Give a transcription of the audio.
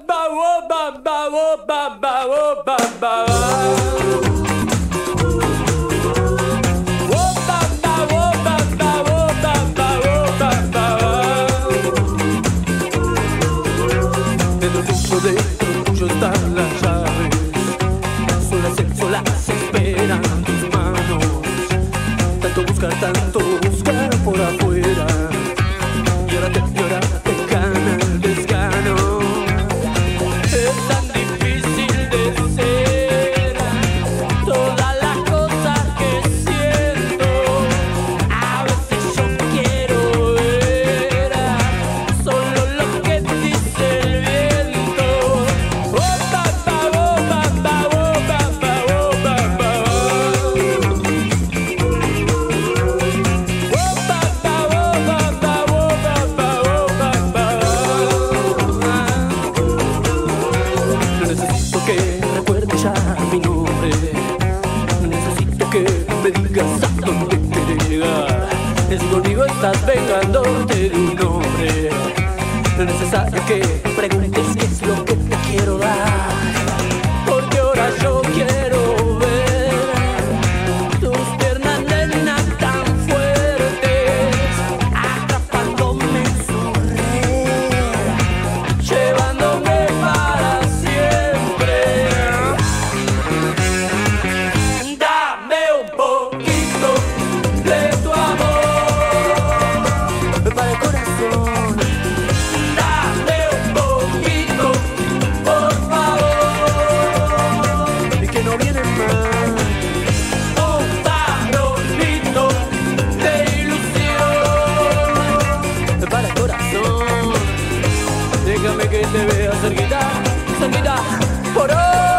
Tuyo están las llaves, solas esperan tus manos. Tanto buscar por afuera, y ahora te gana el desgano. Es tan difícil de ser todas las cosas que siento. A veces yo quiero ver solo lo que dice el viento. Necesito que recuerdes ya mi nombre. Necesito que me digas a dónde quieres llegar. Si conmigo estás vengándote de un hombre, no es necesario que preguntes qué es lo que te quiero dar, porque ahora yo quiero ver tus piernas, nena, tan fuertes, atrapándome en su red, llevándome para siempre. Dame un poquito de tu amor para el corazón. Dame un poquito, por favor, y que no viene más. Un farolito de ilusión para el corazón. Déjame que te vea cerquita, cerquita, por hoy.